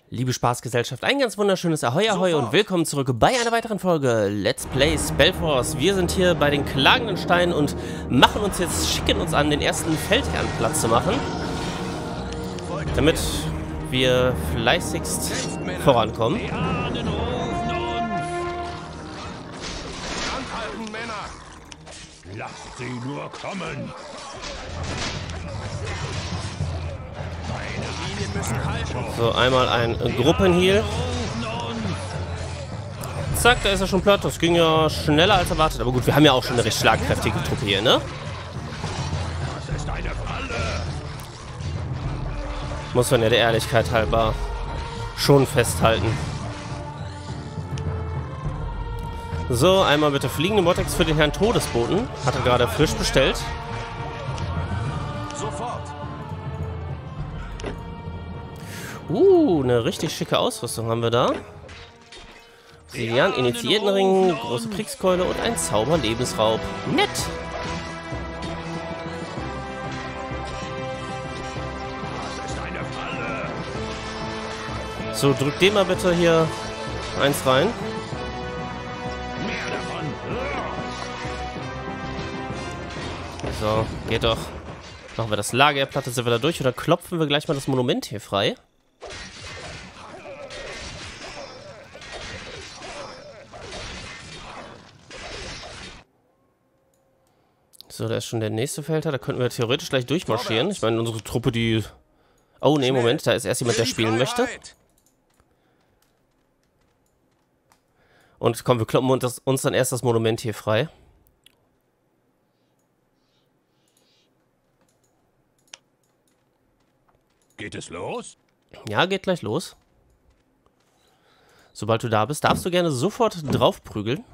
Liebe Spaßgesellschaft, ein ganz wunderschönes Ahoi Ahoi und willkommen zurück bei einer weiteren Folge Let's Play Spellforce. Wir sind hier bei den klagenden Steinen und schicken uns an, den ersten Feldherrn Platz zu machen, damit wir fleißigst vorankommen. Anhalten, Männer! Lasst sie nur kommen! Meine Linien müssen halten! So, einmal ein Gruppenheal. Zack, da ist er schon platt. Das ging ja schneller als erwartet. Aber gut, wir haben ja auch schon eine recht schlagkräftige Truppe hier, ne? Das ist eine Falle! Muss man ja der Ehrlichkeit halber schon festhalten. So, einmal bitte fliegende Mortex für den Herrn Todesboten. Hat er gerade frisch bestellt. Sofort! Eine richtig schicke Ausrüstung haben wir da. Silian, Initiiertenring, große Kriegskeule und ein Zauber-Lebensraub. Nett! Das ist eine Falle! So, drückt dem mal bitte hier eins rein. Mehr davon! So, geht doch. Machen wir das Lagerplatte, sind wir da durch oder klopfen wir gleich mal das Monument hier frei? So, da ist schon der nächste Feldherr. Da könnten wir theoretisch gleich durchmarschieren. Ich meine, unsere Truppe, die... Oh, nee, Moment. Da ist erst jemand, der spielen möchte. Und komm, wir kloppen uns dann erst das Monument hier frei. Geht es los? Ja, geht gleich los. Sobald du da bist, darfst du gerne sofort drauf prügeln.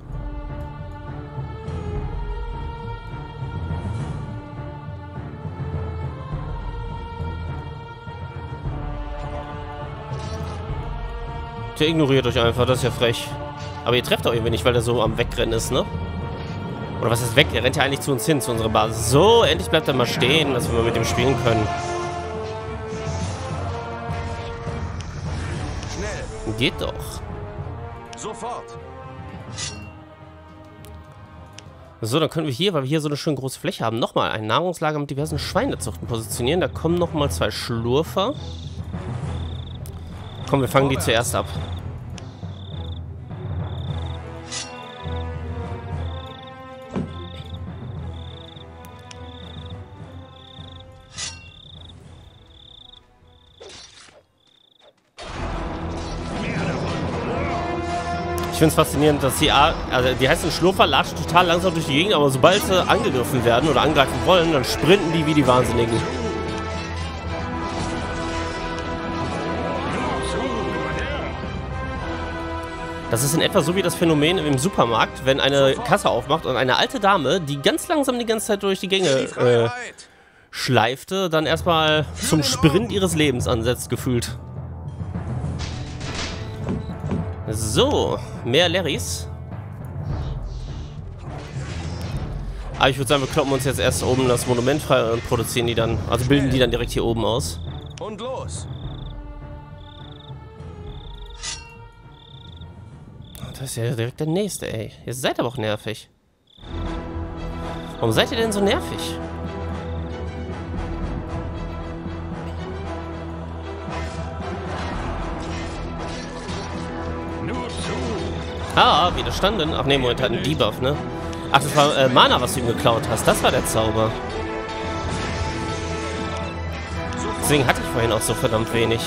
Der ignoriert euch einfach, das ist ja frech. Aber ihr trefft auch irgendwie nicht, weil er so am Wegrennen ist, ne? Oder was ist weg? Er rennt ja eigentlich zu uns hin, zu unserer Basis. So, endlich bleibt er mal stehen, dass wir mal mit ihm spielen können. Schnell! Geht doch. Sofort! So, dann können wir hier, weil wir hier so eine schön große Fläche haben, nochmal ein Nahrungslager mit diversen Schweinezuchten positionieren. Da kommen nochmal 2 Schlurfer. Komm, wir fangen die zuerst ab. Ich finde es faszinierend, dass die heißen Schlurfer latschen total langsam durch die Gegend, aber sobald sie angegriffen werden oder angreifen wollen, dann sprinten die wie die Wahnsinnigen. Das ist in etwa so wie das Phänomen im Supermarkt, wenn eine Kasse aufmacht und eine alte Dame, die ganz langsam die ganze Zeit durch die Gänge schleifte, dann erstmal zum Sprint ihres Lebens ansetzt, gefühlt. So, mehr Larrys. Aber ich würde sagen, wir kloppen uns jetzt erst oben das Monument frei und produzieren die dann, also bilden die dann direkt hier oben aus. Und los! Das ist ja direkt der nächste, ey. Ihr seid aber auch nervig. Warum seid ihr denn so nervig? Nur zu! Ah, widerstanden. Ach nee, Moment, hat einen Debuff, ne? Ach, das war Mana, was du ihm geklaut hast. Das war der Zauber. Deswegen hatte ich vorhin auch so verdammt wenig.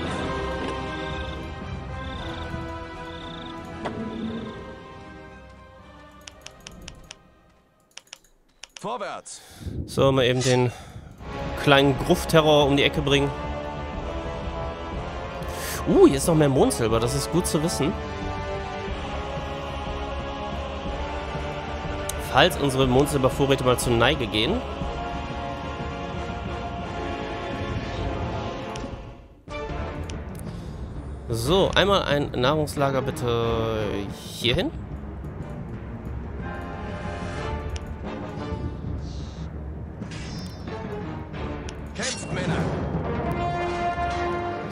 Vorwärts! So, mal eben den kleinen Gruftterror um die Ecke bringen. Hier ist noch mehr Mondsilber. Das ist gut zu wissen. Falls unsere Mondsilbervorräte mal zur Neige gehen. So, einmal ein Nahrungslager bitte hierhin.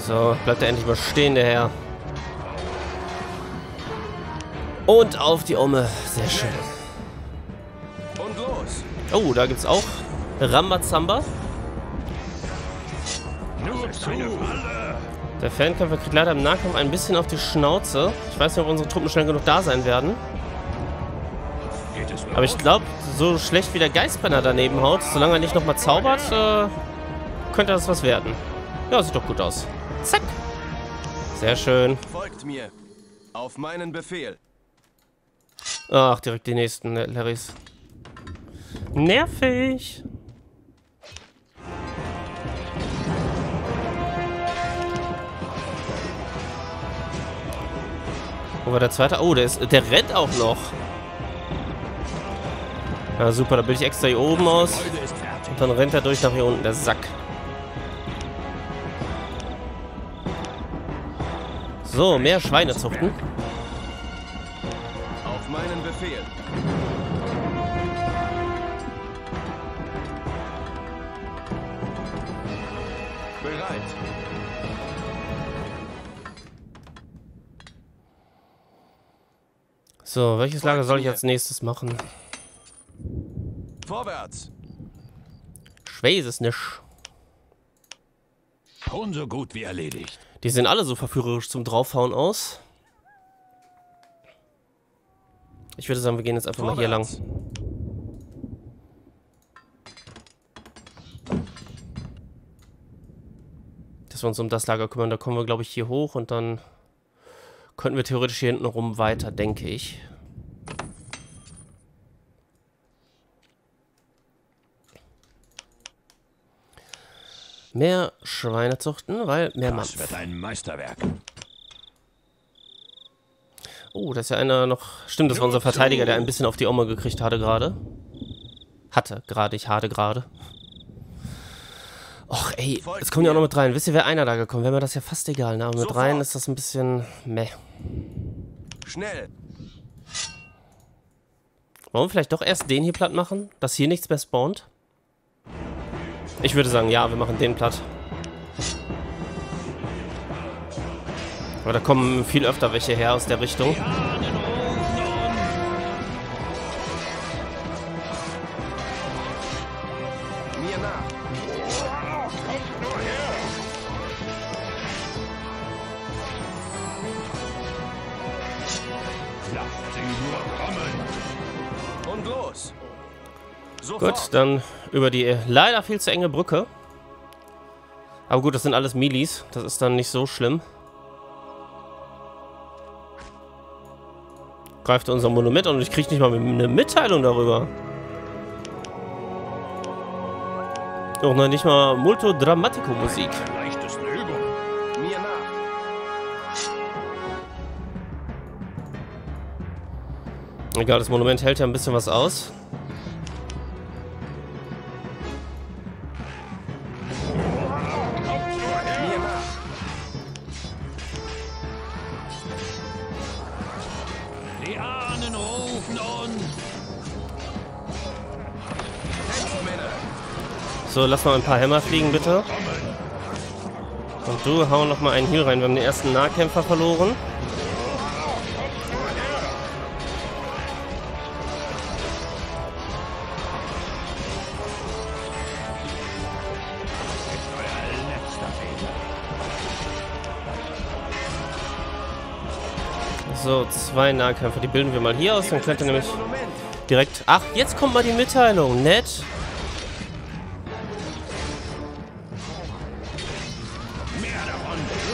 So, bleibt er endlich mal stehen, der Herr. Und auf die Ome. Sehr schön. Und los. Oh, da gibt's auch Rambazamba. Nur zu. Der Fernkämpfer kriegt leider im Nahkampf ein bisschen auf die Schnauze. Ich weiß nicht, ob unsere Truppen schnell genug da sein werden. Aber ich glaube, so schlecht wie der Geistbrenner daneben haut, solange er nicht nochmal zaubert, könnte das was werden. Ja, sieht doch gut aus. Zack. Sehr schön. Folgt mir. Auf meinen Befehl. Ach, direkt die nächsten Larrys. Nervig. Wo war der zweite? Oh, der rennt auch noch. Ja, super, da bin ich extra hier oben aus. Und dann rennt er durch nach hier unten, der Sack. So, mehr Schweine zuchten. Auf meinen Befehl. Bereit. So, welches Lager soll ich als nächstes machen? Vorwärts. Ich weiß es nicht. Schon so gut wie erledigt. Die sehen alle so verführerisch zum Draufhauen aus. Ich würde sagen, wir gehen jetzt einfach mal hier lang. Dass wir uns um das Lager kümmern. Da kommen wir, glaube ich, hier hoch und dann könnten wir theoretisch hier hinten rum weiter, denke ich. Mehr Schweine zuchten, weil mehr Mann. Das wird ein Meisterwerk. Oh, das ist ja einer noch... Stimmt, das war unser Verteidiger, der ein bisschen auf die Oma gekriegt hatte gerade. Ich hatte gerade. Och, ey, jetzt kommen die auch noch mit rein. Wisst ihr, wäre einer da gekommen, wäre mir das ja fast egal. Ne? Aber mit rein ist das ein bisschen... meh. Schnell. Wollen wir vielleicht doch erst den hier platt machen? Dass hier nichts mehr spawnt? Ich würde sagen, ja, wir machen den platt. Aber da kommen viel öfter welche her aus der Richtung. Mir nach. Lasst sie nur kommen. Und los. Sofort. Gut, dann über die leider viel zu enge Brücke. Aber gut, das sind alles Milis. Das ist dann nicht so schlimm. Greift unser Monument und ich kriege nicht mal eine Mitteilung darüber. Auch noch nicht mal Molto Drammatico Musik. Leichtesten Übung. Mir nach. Egal, das Monument hält ja ein bisschen was aus. Mir nach. Die Ahnen rufen uns. Kämpft, Männer. So, lass mal ein paar Hämmer fliegen, bitte. Und du, hau noch mal einen Heal rein. Wir haben den ersten Nahkämpfer verloren. So, 2 Nahkämpfer. Die bilden wir mal hier aus. Dann könnt ihr nämlich direkt... Ach, jetzt kommt mal die Mitteilung. Nett. Mehr davon.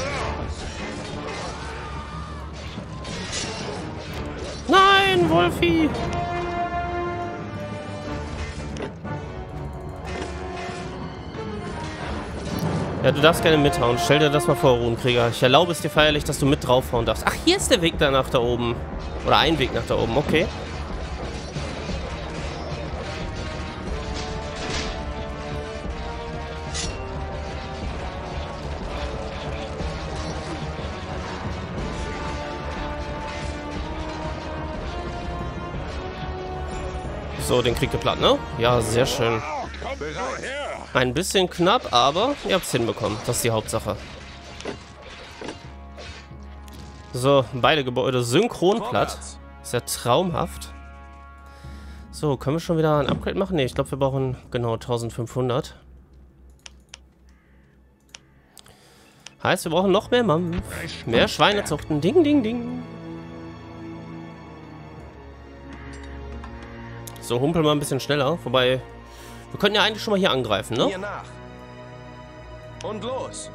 Nein, Wolfi! Ja, du darfst gerne mithauen. Stell dir das mal vor, Runenkrieger. Ich erlaube es dir feierlich, dass du mit draufhauen darfst. Ach, hier ist der Weg da nach da oben. Oder ein Weg nach da oben, okay. So, den kriegt ihr platt, ne? Ja, sehr schön. Bereit. Ein bisschen knapp, aber ihr habt es hinbekommen. Das ist die Hauptsache. So, beide Gebäude synchron platt. Vorwärts. Ist ja traumhaft. So, können wir schon wieder ein Upgrade machen? Ne, ich glaube, wir brauchen genau 1500. Heißt, wir brauchen noch mehr Mampf. Mehr Schweinezuchten. Ding, ding, ding. So, humpeln wir ein bisschen schneller. Wobei, wir könnten ja eigentlich schon mal hier angreifen, ne? Mir nach. Und los.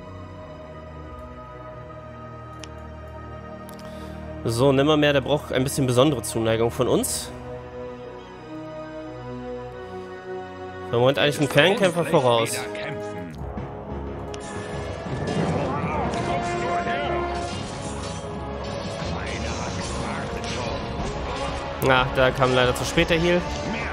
So, Nimmermehr, der braucht ein bisschen besondere Zuneigung von uns. Wir haben eigentlich einen Fernkämpfer voraus. Na, da kam leider zu spät der Heal.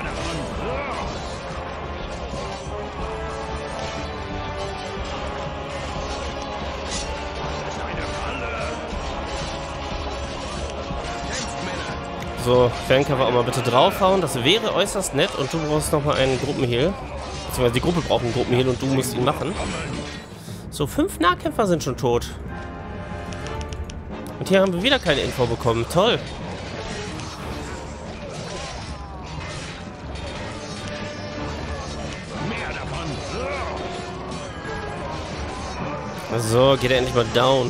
So, Fernkämpfer auch mal bitte draufhauen. Das wäre äußerst nett. Und du brauchst nochmal einen Gruppenheal. Beziehungsweise die Gruppe braucht einen Gruppenheal und du musst ihn machen. So, 5 Nahkämpfer sind schon tot. Und hier haben wir wieder keine Info bekommen. Toll. So, geht er endlich mal down.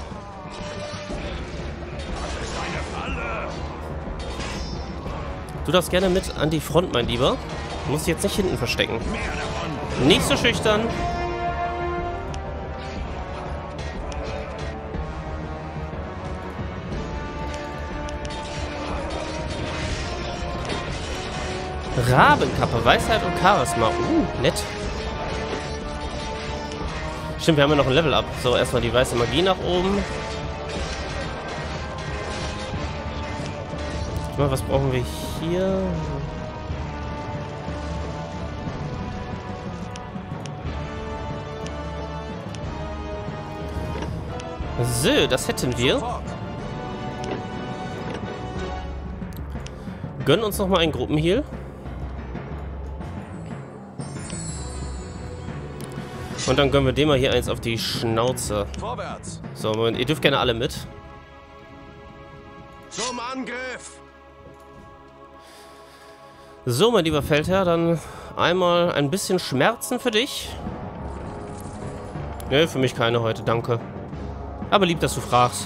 Du darfst gerne mit an die Front, mein Lieber. Du musst dich jetzt nicht hinten verstecken. Nicht so schüchtern. Rabenkappe, Weisheit und Charisma. Nett. Stimmt, wir haben ja noch ein Level-Up. So, erstmal die weiße Magie nach oben. Was brauchen wir hier? So, das hätten wir. Sofort. Gönnen uns noch mal einen Gruppenheal. Und dann gönnen wir dem mal hier eins auf die Schnauze. Vorwärts. So, Moment, ihr dürft gerne alle mit. Zum Angriff. So, mein lieber Feldherr, dann einmal ein bisschen Schmerzen für dich. Ne, für mich keine heute, danke. Aber lieb, dass du fragst.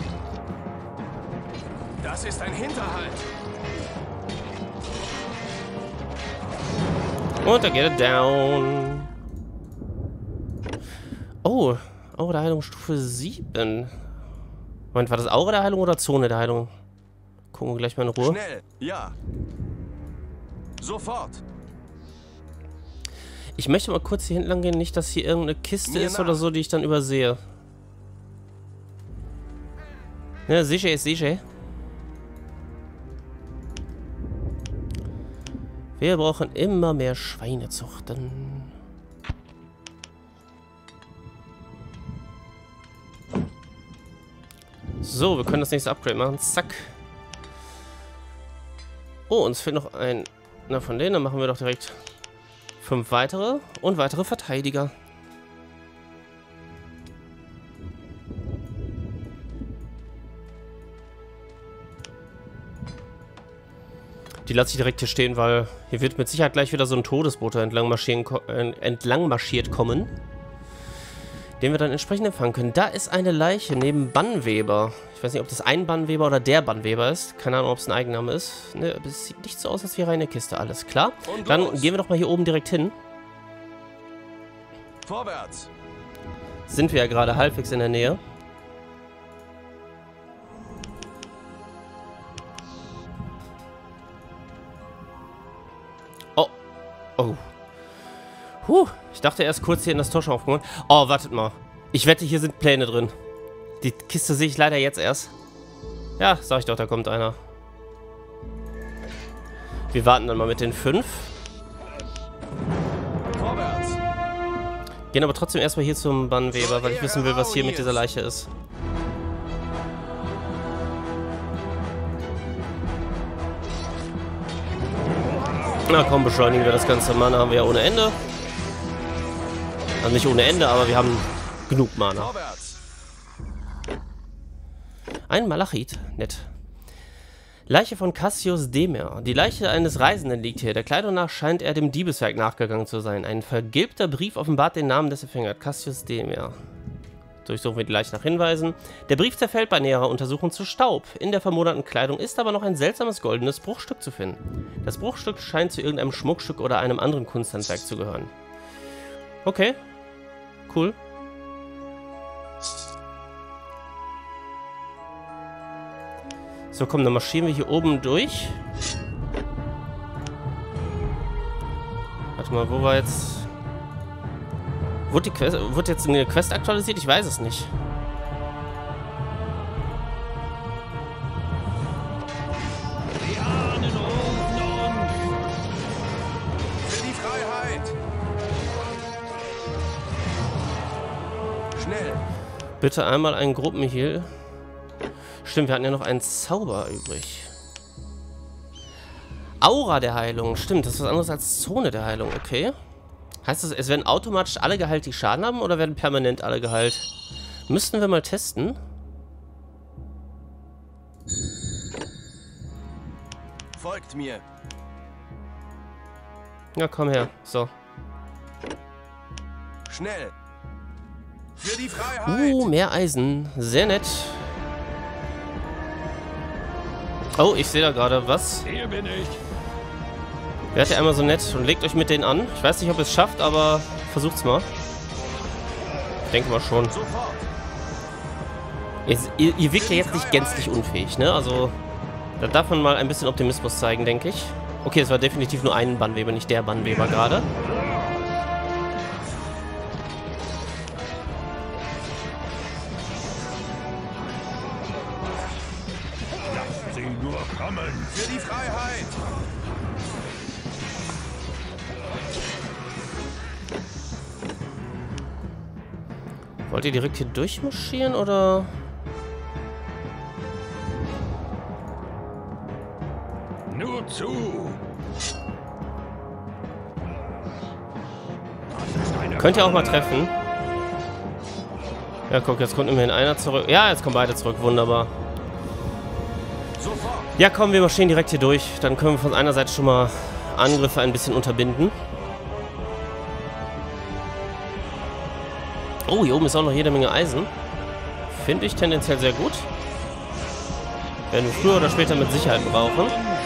Das ist ein Hinterhalt. Und dann geht er down. Oh, Aura der Heilung Stufe 7. Moment, war das Aura der Heilung oder Zone der Heilung? Gucken wir gleich mal in Ruhe. Schnell. Ja. Sofort. Ich möchte mal kurz hier hinten lang gehen, nicht, dass hier irgendeine Kiste Mir ist nach. oder so, die ich dann übersehe. Ne, sicher ist sicher. Wir brauchen immer mehr Schweinezuchten. So, wir können das nächste Upgrade machen. Zack. Oh, uns fehlt noch ein... Na, von denen dann machen wir doch direkt 5 weitere und weitere Verteidiger. Die lasse ich direkt hier stehen, weil hier wird mit Sicherheit gleich wieder so ein Todesbote entlang marschiert kommen, den wir dann entsprechend empfangen können. Da ist eine Leiche neben Bannweber. Ich weiß nicht, ob das ein Bannweber oder der Bannweber ist. Keine Ahnung, ob es ein Eigenname ist. Ne, es sieht nicht so aus, als wäre eine Kiste. Alles klar. Und Dann los. gehen wir doch mal hier oben direkt hin. Vorwärts. Sind wir ja gerade halbwegs in der Nähe. Oh. Oh. Ich dachte erst kurz hier in das Tor schon aufgeholt. Oh, wartet mal. Ich wette, hier sind Pläne drin. Die Kiste sehe ich leider jetzt erst. Ja, sag ich doch, da kommt einer. Wir warten dann mal mit den 5. Vorwärts. Gehen aber trotzdem erstmal hier zum Bannweber, weil ich wissen will, was hier mit dieser Leiche ist. Na komm, beschleunigen wir das ganze. Mana haben wir ja ohne Ende. Also nicht ohne Ende, aber wir haben genug Mana. Vorwärts. Ein Malachit. Nett. Leiche von Cassius Demer. Die Leiche eines Reisenden liegt hier. Der Kleidung nach scheint er dem Diebeswerk nachgegangen zu sein. Ein vergilbter Brief offenbart den Namen des Empfängers. Cassius Demer. Durchsuchen wir die Leiche nach Hinweisen. Der Brief zerfällt bei näherer Untersuchung zu Staub. In der vermoderten Kleidung ist aber noch ein seltsames goldenes Bruchstück zu finden. Das Bruchstück scheint zu irgendeinem Schmuckstück oder einem anderen Kunsthandwerk zu gehören. Okay. Cool. So, komm, dann marschieren wir hier oben durch. Warte mal, wo war jetzt... Wurde jetzt eine Quest aktualisiert? Ich weiß es nicht. Die Ahnen rufen uns. Für die Freiheit! Schnell! Bitte einmal einen Gruppenheal. Stimmt, wir hatten ja noch einen Zauber übrig. Aura der Heilung. Stimmt, das ist was anderes als Zone der Heilung. Okay. Heißt das, es werden automatisch alle geheilt, die Schaden haben, oder werden permanent alle geheilt? Müssten wir mal testen. Folgt mir! Ja, komm her. So. Schnell! Für die Freiheit! Mehr Eisen. Sehr nett. Oh, ich sehe da gerade was. Hier bin ich. Werdet ihr einmal so nett und legt euch mit denen an. Ich weiß nicht, ob ihr es schafft, aber versucht's mal. Ich denke mal schon. Sofort! Ihr wirkt ja jetzt nicht gänzlich unfähig, ne? Also, da darf man mal ein bisschen Optimismus zeigen, denke ich. Okay, es war definitiv nur ein Bannweber, nicht der Bannweber gerade. Lasst sie nur kommen. Für die Freiheit! Wollt ihr direkt hier durchmarschieren, oder? Nur zu. Das ist eine Könnt ihr auch mal treffen. Ja, guck, jetzt kommt immerhin einer zurück. Ja, jetzt kommen beide zurück. Wunderbar. Sofort! Ja, komm, wir marschieren direkt hier durch. Dann können wir von einer Seite schon mal Angriffe ein bisschen unterbinden. Oh, hier oben ist auch noch jede Menge Eisen. Finde ich tendenziell sehr gut. Werden wir früher oder später mit Sicherheit brauchen.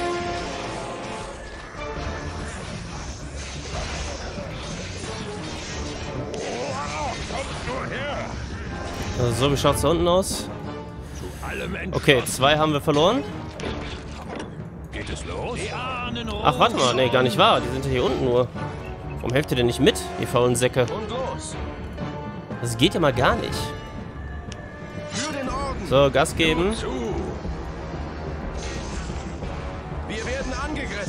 So, wie schaut es da unten aus? alle Menschen. Okay, 2 haben wir verloren. Geht es los? Die Ahnen Ach, warte mal. Nee, gar nicht wahr. Die sind ja hier unten nur. Warum helft ihr denn nicht mit, die faulen Säcke? Und los! Das geht ja mal gar nicht. Für den Orden! So, Gas geben. zu. Wir werden angegriffen!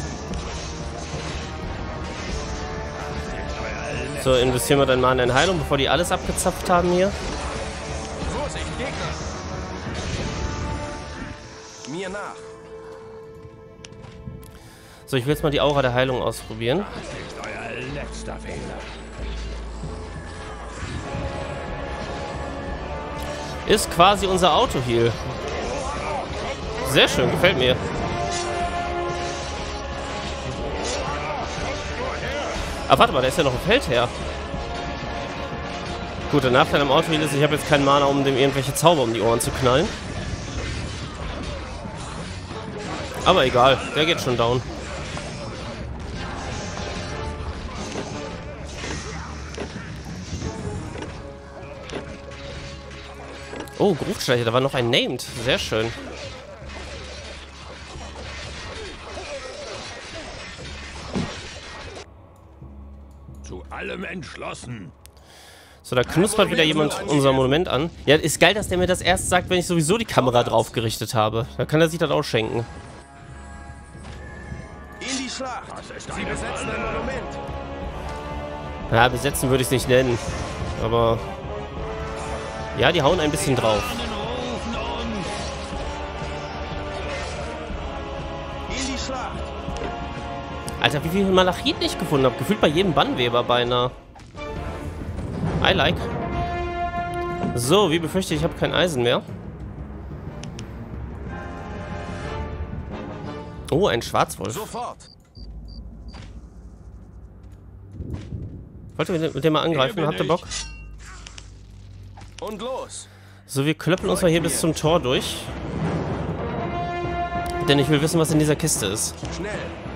So, investieren wir dann mal in Heilung, bevor die alles abgezapft haben hier. Vorsicht, Gegner! Mir nach! So, ich will jetzt mal die Aura der Heilung ausprobieren. Das ist euer letzter Fehler. Ist quasi unser Auto-Heal. Sehr schön, gefällt mir. Ah, warte mal, der ist ja noch ein Feldherr. Gut, der Nachteil am Auto-Heal ist, ich habe jetzt keinen Mana, um dem irgendwelche Zauber um die Ohren zu knallen. Aber egal, der geht schon down. Oh, Gruftschleicher, da war noch ein Named. Sehr schön. Zu allem entschlossen. So, da knuspert wieder jemand unser Monument an. Ja, ist geil, dass der mir das erst sagt, wenn ich sowieso die Kamera drauf gerichtet habe. Da kann er sich das ausschenken. In die Schlacht! Das ist Sie eine besetzen ein Falle. Monument! Ja, besetzen würde ich es nicht nennen. Aber... ja, die hauen ein bisschen drauf. Ahnen rufen uns. In die Schlacht! Alter, wie viel Malachit ich gefunden habe. Gefühlt bei jedem Bannweber beinahe. I like. So, wie befürchtet, ich habe kein Eisen mehr. Oh, ein Schwarzwolf. Sofort. Wollt ihr mit dem mal angreifen? Habt ihr Bock? Und los. So, wir klöppeln uns mal hier bis zum Tor durch. Denn ich will wissen, was in dieser Kiste ist. Schnell.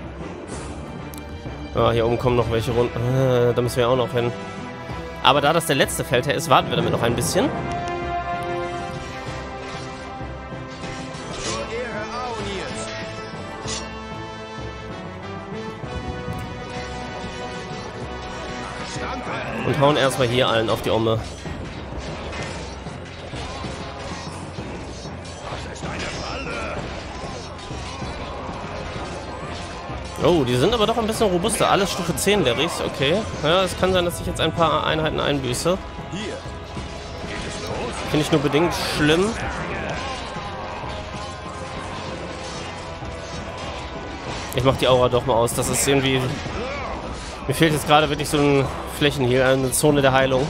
Ah, hier oben kommen noch welche runter. Da müssen wir auch noch hin. Aber da das der letzte Feldherr ist, warten wir damit noch ein bisschen. Zur Ehre Aonirs. Standhalten. Und hauen erstmal hier allen auf die Omme. Oh, die sind aber doch ein bisschen robuster. Alles Stufe 10, der Ries. Okay. Ja, es kann sein, dass ich jetzt ein paar Einheiten einbüße. Hier. Finde ich nur bedingt schlimm. Ich mach die Aura doch mal aus. Das ist irgendwie... Mir fehlt jetzt gerade wirklich so ein Flächenheal, eine Zone der Heilung.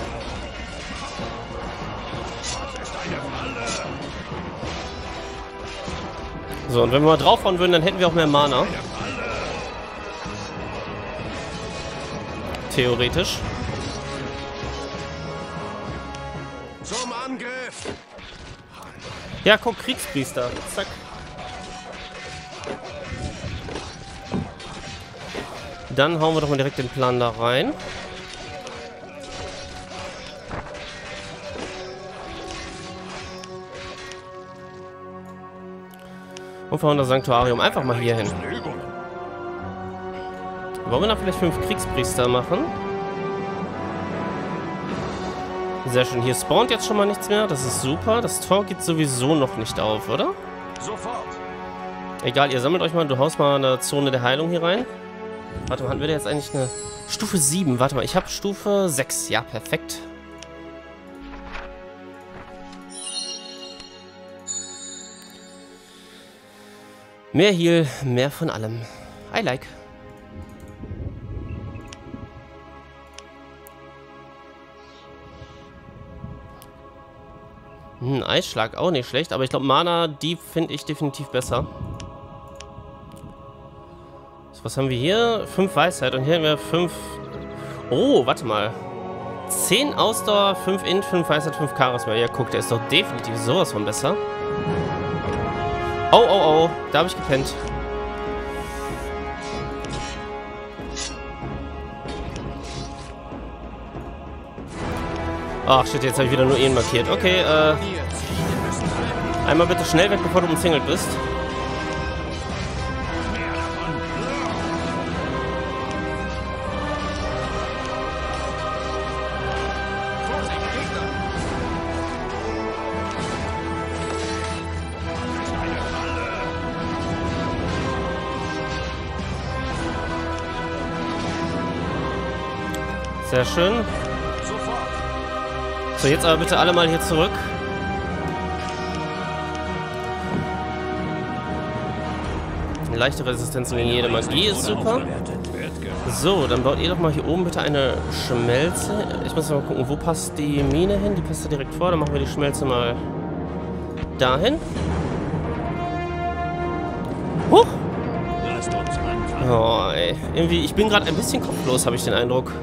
So, und wenn wir mal draufhauen würden, dann hätten wir auch mehr Mana. Theoretisch. Zum Angriff. Ja, guck, Kriegspriester. Zack. Dann hauen wir doch mal direkt den Plan da rein. Und verhauen das Sanktuarium einfach mal hier hin. Wollen wir da vielleicht 5 Kriegspriester machen? Sehr schön. Hier spawnt jetzt schon mal nichts mehr. Das ist super. Das Tor geht sowieso noch nicht auf, oder? Sofort. Egal, ihr sammelt euch mal. Du haust mal eine Zone der Heilung hier rein. Warte mal, hatten wir da jetzt eigentlich eine... Stufe 7. Warte mal, ich habe Stufe 6. Ja, perfekt. Mehr Heal, mehr von allem. I like. Eisschlag auch nicht schlecht, aber ich glaube Mana, die finde ich definitiv besser. So, was haben wir hier? 5 Weisheit und hier haben wir 5... Oh, warte mal. 10 Ausdauer, 5 Int, 5 Weisheit, 5 Charisma. Ja, guck, der ist doch definitiv sowas von besser. Oh, oh, oh. Da habe ich gepennt. Ach, shit, jetzt habe ich wieder nur ihn markiert. Okay, einmal bitte schnell weg, bevor du umzingelt bist. Sehr schön. So, jetzt aber bitte alle mal hier zurück. Leichte Resistenz gegen jede Magie ist super. So, dann baut ihr doch mal hier oben bitte eine Schmelze. Ich muss mal gucken, wo passt die Mine hin? Die passt da direkt vor. Dann machen wir die Schmelze mal dahin. Huch! Oh, ey. Irgendwie, ich bin gerade ein bisschen kopflos, habe ich den Eindruck.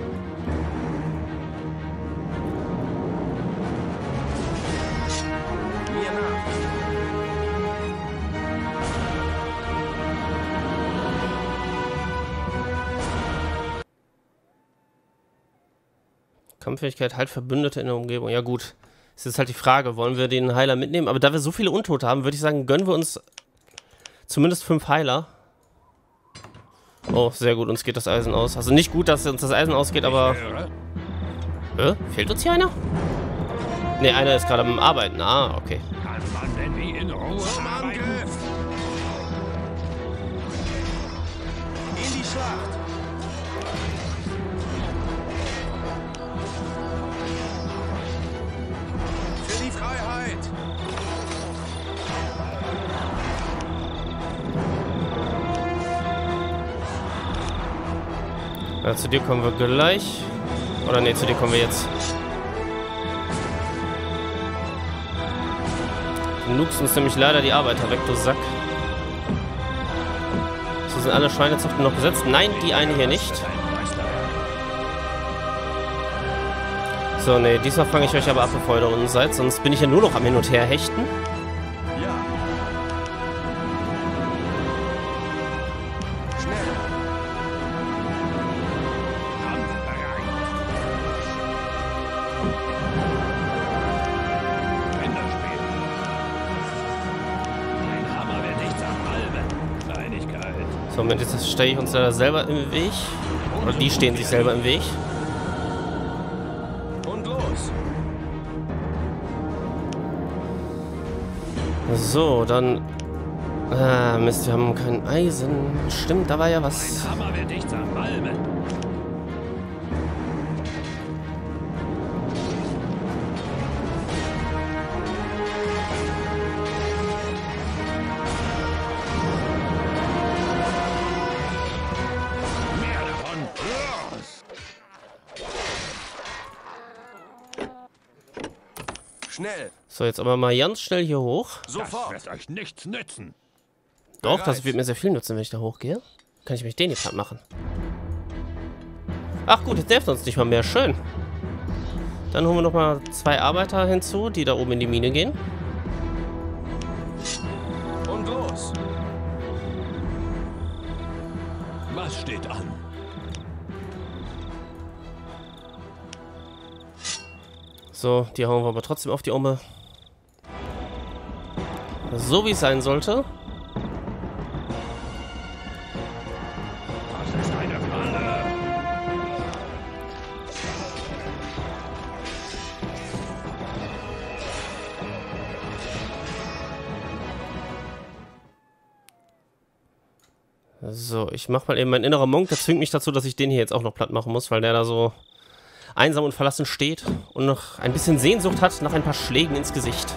Kampffähigkeit, halt Verbündete in der Umgebung. Ja gut, ist jetzt halt die Frage, wollen wir den Heiler mitnehmen? Aber da wir so viele Untote haben, würde ich sagen, gönnen wir uns zumindest 5 Heiler. Oh, sehr gut, uns geht das Eisen aus. Also nicht gut, dass uns das Eisen ausgeht, aber... Fehlt uns hier einer? Ne, einer ist gerade am Arbeiten. Ah, okay. Kann man denn wie in Ruhe arbeiten? In die Schlacht. Für die Freiheit. Ja, zu dir kommen wir gleich. Oder ne, zu dir kommen wir jetzt. Du nukst uns nämlich leider die Arbeiter weg, du Sack. So, sind alle Schweinezuchten noch besetzt? Nein, die eine hier nicht. So, nee, diesmal fange ich euch aber ab, bevor ihr da unten seid. Sonst bin ich ja nur noch am Hin und Her hechten. Ja. Schnell. Kinderspiel. Ein Hammer wird nichts am Halben. Kleinigkeit. So, Moment, jetzt stehe ich uns da selber im Weg. Oder die stehen sich selber im Weg. Und los. So, dann... Mist, wir haben kein Eisen. Stimmt, da war ja was. Ein Hammer wird nichts am Halben. Mehr davon. Los! Schnell. So, jetzt aber mal ganz schnell hier hoch. Das Sofort. wird euch nichts nützen. Doch, das Bereit. wird mir sehr viel nutzen, wenn ich da hochgehe. Kann ich mich den hier platt machen. Ach gut, jetzt nervt uns nicht mal mehr. Schön. Dann holen wir noch mal 2 Arbeiter hinzu, die da oben in die Mine gehen. Und los. Was steht an? So, die hauen wir aber trotzdem auf die Umme. So wie es sein sollte. Das ist eine Falle. So, ich mach mal eben mein innerer Monk. Der zwingt mich dazu, dass ich den hier jetzt auch noch platt machen muss, weil der da so einsam und verlassen steht und noch ein bisschen Sehnsucht hat nach ein paar Schlägen ins Gesicht.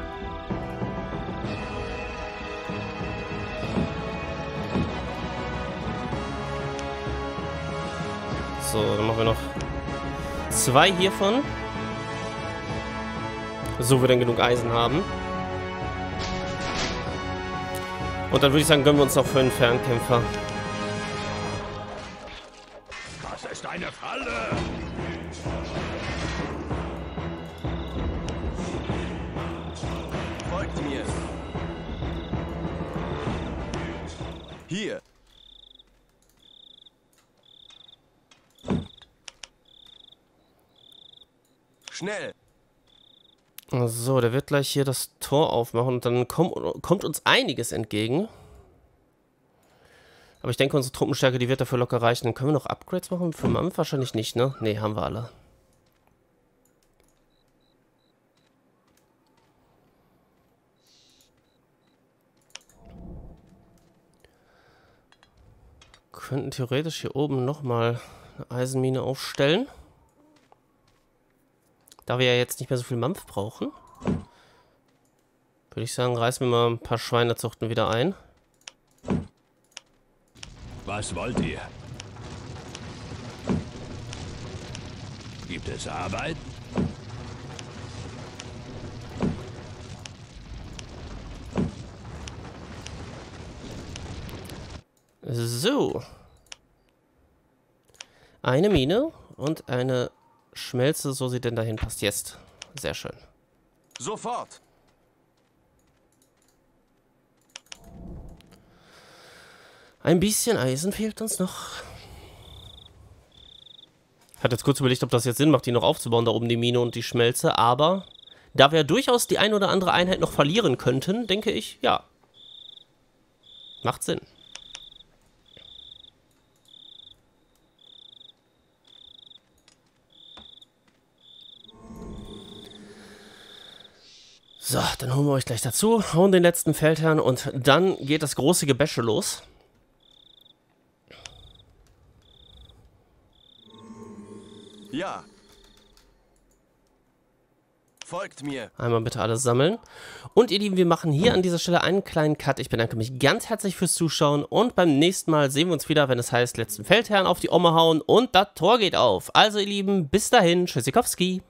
So, dann machen wir noch 2 hiervon. So wir dann genug Eisen haben. Und dann würde ich sagen, gönnen wir uns noch für einen Fernkämpfer. Das ist eine Falle. Folgt mir. Hier. Schnell. So, der wird gleich hier das Tor aufmachen und dann kommt uns einiges entgegen. Aber ich denke, unsere Truppenstärke, die wird dafür locker reichen. Dann können wir noch Upgrades machen? Für Mampf wahrscheinlich nicht, ne? Ne, haben wir alle. Könnten theoretisch hier oben nochmal eine Eisenmine aufstellen. Da wir ja jetzt nicht mehr so viel Mampf brauchen, würde ich sagen, reißen wir mal ein paar Schweinezuchten wieder ein. Was wollt ihr? Gibt es Arbeit? So. Eine Mine und eine Schmelze, so sie denn dahin passt. Jetzt. Sehr schön. Sofort. Ein bisschen Eisen fehlt uns noch. Ich hatte jetzt kurz überlegt, ob das jetzt Sinn macht, die noch aufzubauen, da oben die Mine und die Schmelze, aber da wir durchaus die ein oder andere Einheit noch verlieren könnten, denke ich, ja. Macht Sinn. So, dann holen wir euch gleich dazu, hauen den letzten Feldherrn und dann geht das große Gebäsche los. Ja. Folgt mir. Einmal bitte alles sammeln. Und ihr Lieben, wir machen hier an dieser Stelle einen kleinen Cut. Ich bedanke mich ganz herzlich fürs Zuschauen und beim nächsten Mal sehen wir uns wieder, wenn es heißt, letzten Feldherrn auf die Omme hauen und das Tor geht auf. Also ihr Lieben, bis dahin, Tschüssikowski.